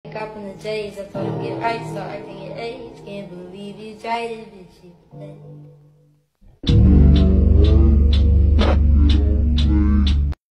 Up in the J's, I told him get right so I can get A's. Can't believe you tried it, bitch, you play.